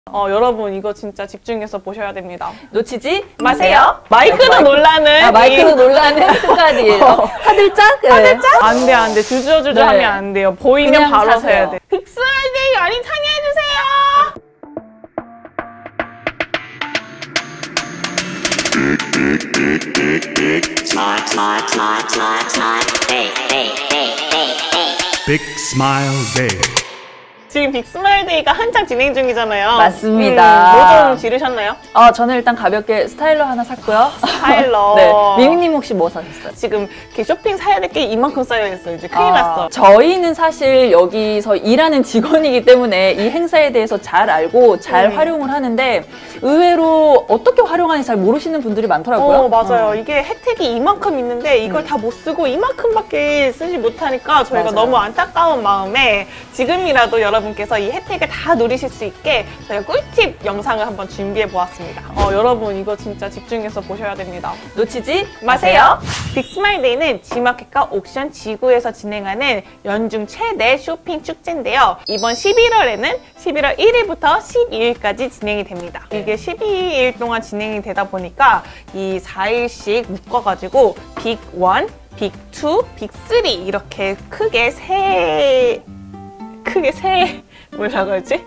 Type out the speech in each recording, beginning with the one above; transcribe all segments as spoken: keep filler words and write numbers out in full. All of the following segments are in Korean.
어, 여러분 이거 진짜 집중해서 보셔야 됩니다. 놓치지 마세요. 마이크로 놀라는. 아, 마이크로 놀라는 특가디예요. 어. 화들짝? 화들짝? 안 돼, 안 돼. 주저주저 네. 하면 안 돼요. 보이면 바로 사세요. 사야 돼. 빅스마일데이 많이 참여해주세요. Big Smile Day. 지금 빅스마일데이가 한창 진행 중이잖아요. 맞습니다. 음, 뭐 좀 지르셨나요? 어, 저는 일단 가볍게 스타일러 하나 샀고요. 스타일러. 네. 미미님 혹시 뭐 사셨어요? 지금 이렇게 쇼핑 사야 될 게 이만큼 쌓여있어요. 이제 큰일 아, 났어. 저희는 사실 여기서 일하는 직원이기 때문에 이 행사에 대해서 잘 알고 잘 음. 활용을 하는데 의외로 어떻게 활용하는지 잘 모르시는 분들이 많더라고요. 어, 맞아요. 어. 이게 혜택이 이만큼 있는데 이걸 음. 다 못 쓰고 이만큼밖에 쓰지 못하니까 저희가 맞아요. 너무 안타까운 마음에 지금이라도 여러분께서 이 혜택을 다 누리실 수 있게 저희가 꿀팁 영상을 한번 준비해 보았습니다. 어, 여러분 이거 진짜 집중해서 보셔야 됩니다. 놓치지 마세요. 빅스마일데이는 G마켓과 옥션 지구에서 진행하는 연중 최대 쇼핑 축제인데요. 이번 십일월에는 십일월 일일부터 십이일까지 진행이 됩니다. 이게 십이 일 동안 진행이 되다 보니까 이 사 일씩 묶어가지고 빅 원, 빅 투, 빅 쓰리 이렇게 크게 세... 크게 세... 뭐라고 하지?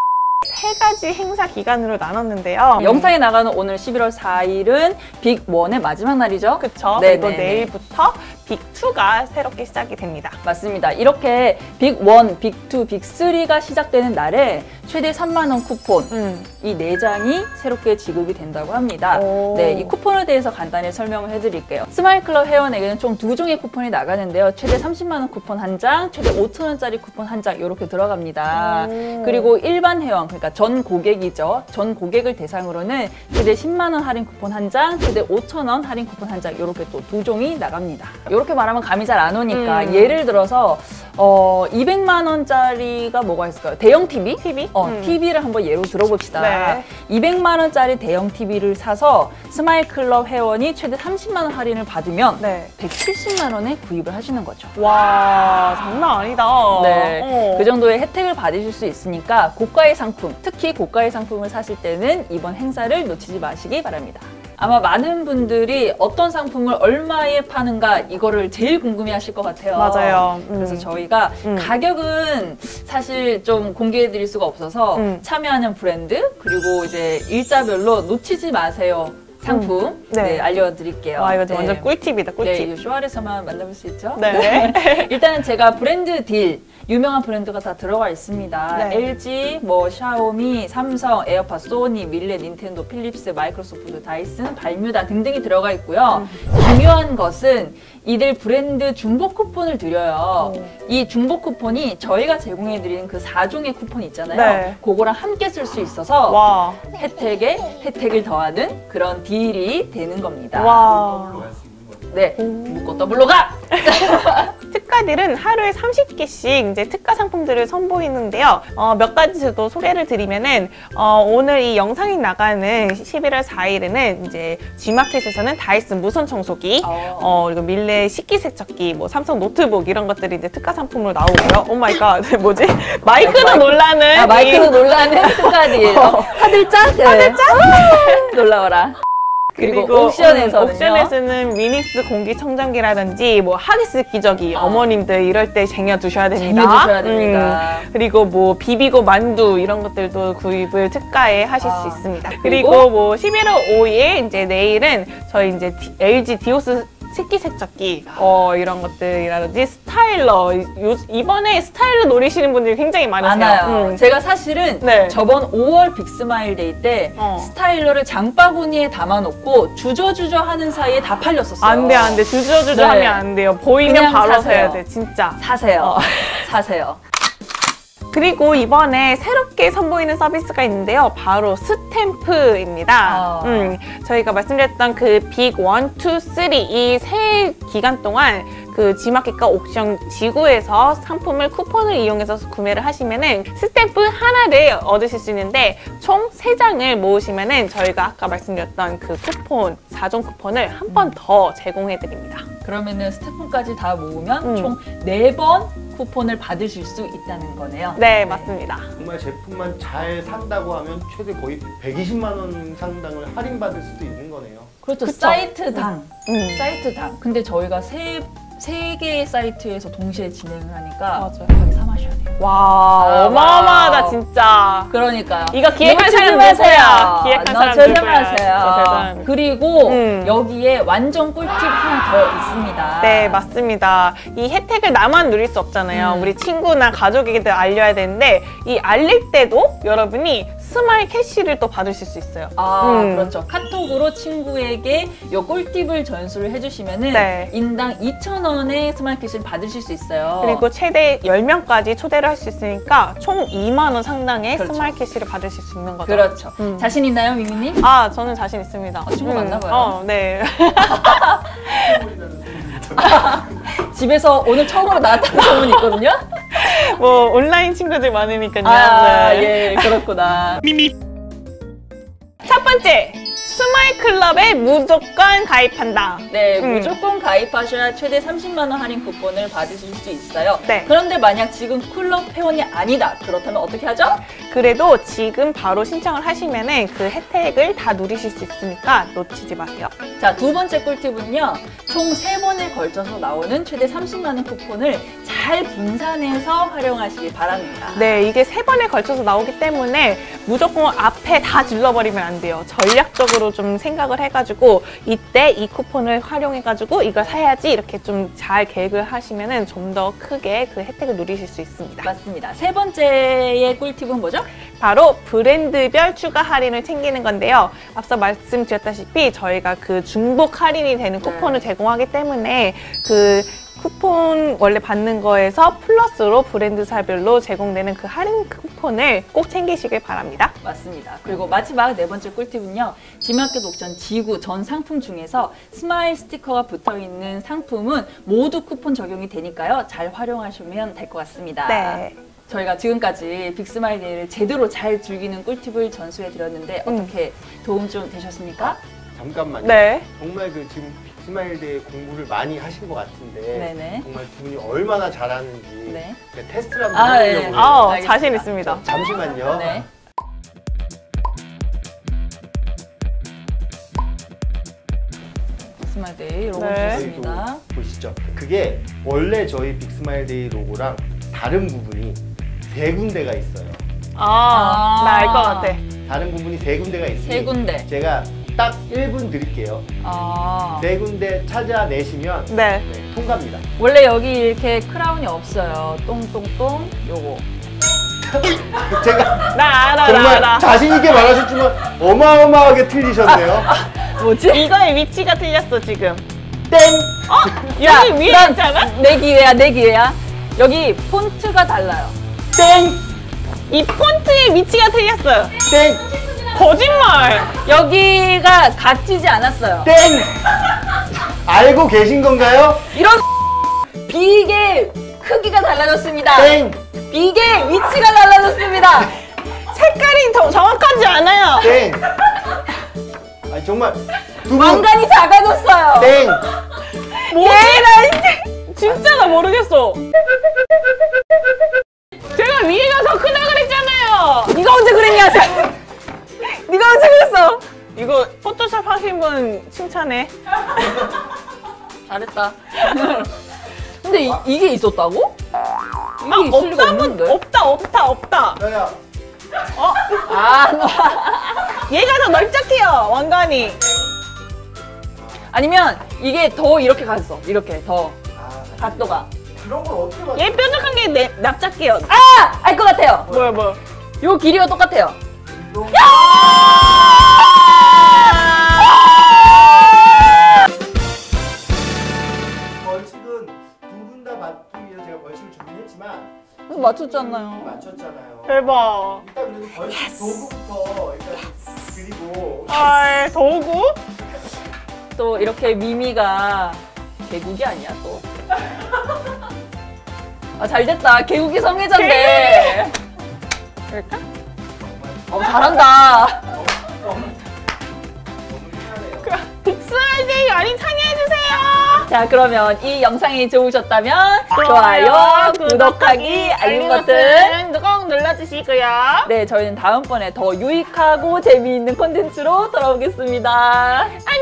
세 가지 행사 기간으로 나눴는데요. 영상에 나가는 오늘 십일월 사일은 빅 원의 마지막 날이죠? 그쵸. 네네네. 그리고 내일부터 빅 투가 새롭게 시작이 됩니다. 맞습니다. 이렇게 빅 원, 빅 투, 빅 쓰리가 시작되는 날에 최대 삼만 원 쿠폰 음. 이 네 장이 새롭게 지급이 된다고 합니다. 오. 네, 이 쿠폰에 대해서 간단히 설명을 해드릴게요. 스마일클럽 회원에게는 총 두 종의 쿠폰이 나가는데요. 최대 삼십만 원 쿠폰 한 장, 최대 오천 원짜리 쿠폰 한 장 이렇게 들어갑니다. 오. 그리고 일반 회원, 그러니까 전 고객이죠. 전 고객을 대상으로는 최대 십만 원 할인 쿠폰 한 장, 최대 오천 원 할인 쿠폰 한 장 이렇게 또 두 종이 나갑니다. 이렇게 말하면 감이 잘 안 오니까 음. 예를 들어서 어, 이백만 원짜리가 뭐가 있을까요? 대형 티비? 티비? 어, 음. 티비를 한번 예로 들어봅시다. 네. 이백만 원짜리 대형 티비를 사서 스마일클럽 회원이 최대 삼십만 원 할인을 받으면 네. 백칠십만 원에 구입을 하시는 거죠. 와, 장난 아니다. 네, 어. 그 정도의 혜택을 받으실 수 있으니까 고가의 상품, 특히 고가의 상품을 사실 때는 이번 행사를 놓치지 마시기 바랍니다. 아마 많은 분들이 어떤 상품을 얼마에 파는가 이거를 제일 궁금해 하실 것 같아요. 맞아요. 음. 그래서 저희가 음. 가격은 사실 좀 공개해 드릴 수가 없어서 음. 참여하는 브랜드 그리고 이제 일자별로 놓치지 마세요. 상품 음. 네. 네, 알려드릴게요. 와, 이거 네. 완전 꿀팁이다, 네, 꿀팁. 이 쇼알에서만 만나볼 수 있죠? 네. 일단은 제가 브랜드 딜, 유명한 브랜드가 다 들어가 있습니다. 네. 엘지, 뭐 샤오미, 삼성, 에어팟, 소니, 밀레, 닌텐도, 필립스, 마이크로소프트, 다이슨, 발뮤다 등등이 들어가 있고요. 음. 중요한 것은 이들 브랜드 중복 쿠폰을 드려요. 오. 이 중복 쿠폰이 저희가 제공해드리는 그 사 종의 쿠폰 있잖아요. 네. 그거랑 함께 쓸 수 있어서 와. 혜택에 혜택을 더하는 그런 딜이 되는 겁니다. 와. 네, 묶고 더블로 가! 특가딜은 하루에 삼십 개씩 이제 특가 상품들을 선보이는데요. 어, 몇 가지 저도 소개를 드리면은 어, 오늘 이 영상이 나가는 십일월 사일에는 이제 G마켓에서는 다이슨 무선 청소기, 어. 어, 그리고 밀레 식기세척기, 뭐 삼성 노트북 이런 것들이 이제 특가 상품으로 나오고요. 오 마이 갓, 뭐지? 마이크로 놀라는 아, 마이크로 이- 놀라는 특가딜. 어, 화들짝? 화들짝? 놀라워라. 그리고, 옥션에서는요. 음, 옥션에서는 미닉스 공기청정기라든지 뭐 하기스 기저귀 아. 어머님들 이럴 때 쟁여두셔야 됩니다. 쟁여두셔야 됩니다. 음, 그리고 뭐 비비고 만두 이런 것들도 구입을 특가에 하실 아. 수 있습니다. 그리고? 그리고 뭐 십일월 오일 이제 내일은 저희 이제 디- 엘지 디오스 식기세척기 어 이런 것들이라든지 스타일러 요, 이번에 스타일러 노리시는 분들이 굉장히 많으세요. 많아요. 음. 제가 사실은 네. 저번 오월 빅스마일데이 때 어. 스타일러를 장바구니에 담아놓고 주저주저 하는 사이에 다 팔렸었어요. 안 돼, 안 돼. 주저주저 네. 하면 안 돼요. 보이면 그냥 바로 사세요. 사야 돼, 진짜. 사세요. 어. 사세요. 그리고 이번에 새롭게 선보이는 서비스가 있는데요. 바로 스탬프입니다. 아. 음, 저희가 말씀드렸던 그 빅 원, 투, 쓰리 이 세 기간 동안 그 G마켓과 옥션 지구에서 상품을 쿠폰을 이용해서 구매를 하시면은 스탬프 하나를 얻으실 수 있는데 총 세 장을 모으시면은 저희가 아까 말씀드렸던 그 쿠폰, 사 종 쿠폰을 한 번 더 제공해 드립니다. 그러면은 스태프분까지 다 모으면 음. 총 네 번 쿠폰을 받으실 수 있다는 거네요. 네, 맞습니다. 정말 제품만 잘 산다고 하면 최대 거의 백이십만 원 상당을 할인받을 수도 있는 거네요. 그렇죠. 그쵸? 사이트당. 음. 사이트당. 근데 저희가 세, 세 개의 사이트에서 동시에 진행을 하니까 맞아요. 여기 사 마셔야 돼요. 와, 아, 어마어마하다, 와우. 진짜. 그러니까요. 이거 기획한 너무 사람 조심하세요. 누구야? 기획한 너 사람 누구야? 조심하세요. 진짜 대단합니다. 그리고 음. 여기에 완전 꿀팁 하나 더 있습니다. 네, 맞습니다. 이 혜택을 나만 누릴 수 없잖아요. 음. 우리 친구나 가족에게도 알려야 되는데 이 알릴 때도 여러분이 스마일 캐시를 또 받으실 수 있어요. 아, 음. 그렇죠. 카톡으로 친구에게 요 꿀팁을 전수를 해주시면은 네. 인당 이천 원의 스마일 캐시를 받으실 수 있어요. 그리고 최대 열 명까지 초대를 할 수 있으니까 총 이만 원 상당의 그렇죠. 스마일 캐시를 받으실 수 있는 거죠. 그렇죠. 음. 자신 있나요, 미미님? 아, 저는 자신 있습니다. 친구 맞나 봐요. 어, 네. 집에서 오늘 처음으로 나왔다는 소문이 있거든요. 뭐 온라인 친구들 많으니까요. 아, 네. 예, 그렇구나. 첫 번째, 스마일 클럽에 무조건 가입한다. 네, 음. 무조건 가입하셔야 최대 삼십만 원 할인 쿠폰을 받으실 수 있어요. 네. 그런데 만약 지금 클럽 회원이 아니다. 그렇다면 어떻게 하죠? 그래도 지금 바로 신청을 하시면은 그 혜택을 다 누리실 수 있으니까 놓치지 마세요. 자, 두 번째 꿀팁은요. 총 세 번에 걸쳐서 나오는 최대 삼십만 원 쿠폰을 잘 분산해서 활용하시길 바랍니다. 네, 이게 세 번에 걸쳐서 나오기 때문에 무조건 앞에 다 질러버리면 안 돼요. 전략적으로 좀 생각을 해가지고 이때 이 쿠폰을 활용해가지고 이걸 사야지 이렇게 좀 잘 계획을 하시면은 좀 더 크게 그 혜택을 누리실 수 있습니다. 맞습니다. 세 번째의 꿀팁은 뭐죠? 바로 브랜드별 추가 할인을 챙기는 건데요. 앞서 말씀드렸다시피 저희가 그 중복 할인이 되는 쿠폰을 네. 제공하기 때문에 그 쿠폰 원래 받는 거에서 플러스로 브랜드사별로 제공되는 그 할인 쿠폰을 꼭 챙기시길 바랍니다. 맞습니다. 그리고 마지막 네 번째 꿀팁은요. 지마켓 옥션 지구 전 상품 중에서 스마일 스티커가 붙어있는 상품은 모두 쿠폰 적용이 되니까요. 잘 활용하시면 될 것 같습니다. 네. 저희가 지금까지 빅스마일 데이를 제대로 잘 즐기는 꿀팁을 전수해 드렸는데 음. 어떻게 도움 좀 되셨습니까? 잠깐만요. 네. 정말 그 지금 빅스마일대에 공부를 많이 하신 것 같은데 네네. 정말 두 분이 얼마나 잘하는지 네. 그냥 테스트를 한번 아, 네. 해보려고 아, 해요. 알겠습니다. 자신 있습니다. 잠시만요. 네. 빅스마일 데이 로고 네. 주셨습니다. 저희도 보시죠. 그게 원래 저희 빅스마일데이 로고랑 다른 부분이 세 군데가 있어요. 아, 아. 나 알 것 같아. 다른 부분이 세 군데가 있으니 세 군데. 제가 딱 일 분 드릴게요. 아. 네 군데 찾아내시면 네. 네, 통과입니다. 원래 여기 이렇게 크라운이 없어요. 똥똥똥 요거. 제가 나 알아, 나 정말 알아. 자신 있게 말하셨지만 어마어마하게 틀리셨네요. 뭐지? 이거의 위치가 틀렸어, 지금. 땡! 여기 자, 위에 그럼 있잖아? 내 기회야, 내 기회야. 여기 폰트가 달라요. 땡! 이 폰트의 위치가 틀렸어요. 땡! 거짓말! 여기가 갇히지 않았어요. 땡! 알고 계신 건가요? 이런 비계 크기가 달라졌습니다. 땡! 비계 위치가 달라졌습니다. 색깔이 더 정확하지 않아요. 땡! 아니 정말 두 분 왕관이 작아졌어요. 땡! 뭐지? 진짜 나 모르겠어. 제가 위에가 더 크다 그랬잖아요. 네가 언제 그랬냐? 네가 언제 그랬어? 이거 포토샵 하신 분 칭찬해. 잘했다. 근데 이, 이게 있었다고? 이게 아, 있을 리가 없다면 없는데? 없다, 없다, 없다. 야야 어? 아, 너. 얘가 더 넓적해요, 왕관이. 아니면 이게 더 이렇게 갔어. 이렇게 더 아, 각도가. 그런 걸 어떻게 맞 얘 뾰족한 게 내, 납작해요. 아! 알 것 같아요. 뭐야, 뭐야. 요 길이가 똑같아요. 벌칙은 두 분 다 맞기 위해서 제가 벌칙을 주긴 했지만 맞췄잖아요. 맞췄잖아요. 대박. 일단 그래도 벌칙 도구부터 일단 드리고 아, 도구? 또 이렇게 미미가 개국이 아니야 또. 아 잘됐다. 개국이 성애자인데. 그럴까? 어 잘한다. 너무 너무 미안해요. 빅스마일데이 많이 참여해주세요. 자, 그러면 이 영상이 좋으셨다면 좋아요, 구독하기, 알림 버튼. 꼭 눌러주시고요. 네, 저희는 다음번에 더 유익하고 재미있는 콘텐츠로 돌아오겠습니다. 안녕.